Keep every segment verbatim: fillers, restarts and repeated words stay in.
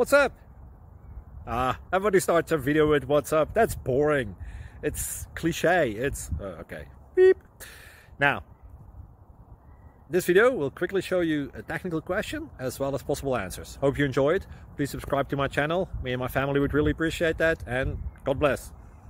What's up? Ah, everybody starts a video with what's up. That's boring. It's cliche. It's uh, okay. Beep. Now, this video will quickly show you a technical question as well as possible answers. Hope you enjoyed. Please subscribe to my channel. Me and my family would really appreciate that, and God bless.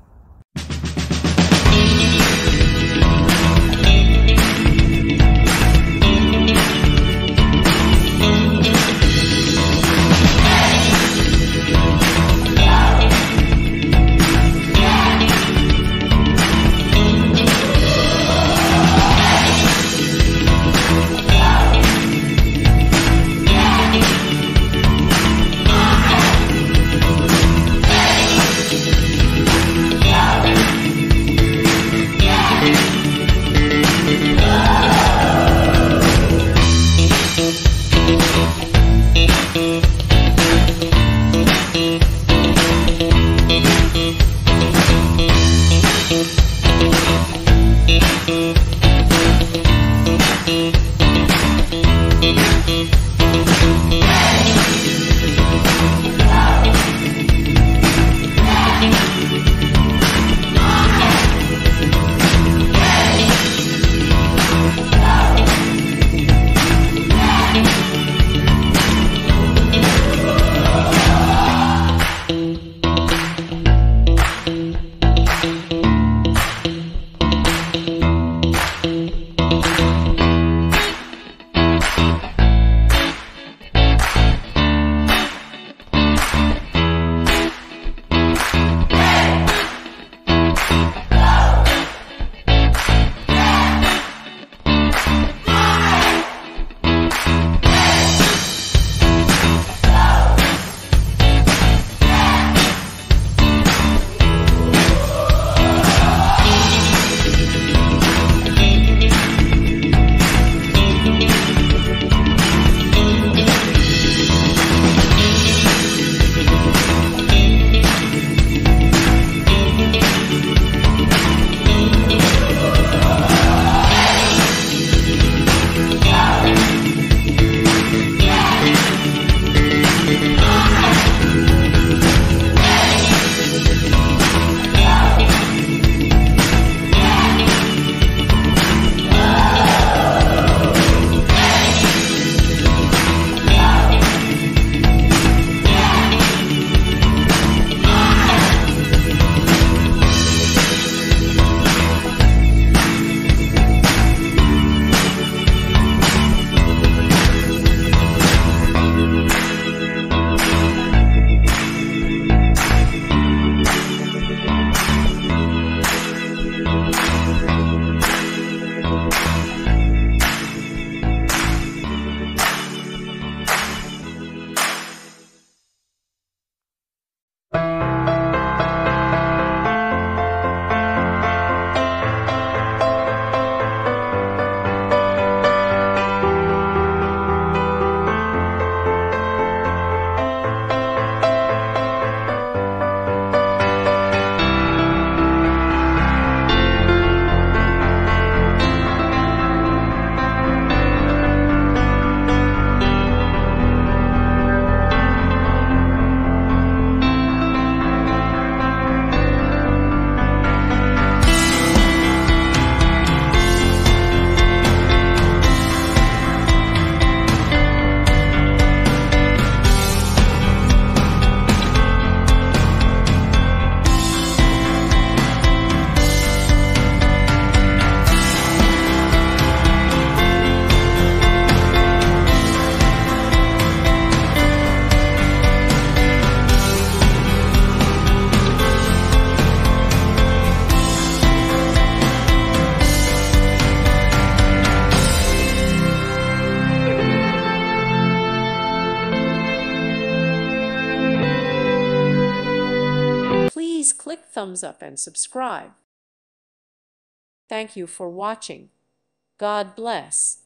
Please click thumbs up and subscribe. Thank you for watching. God bless.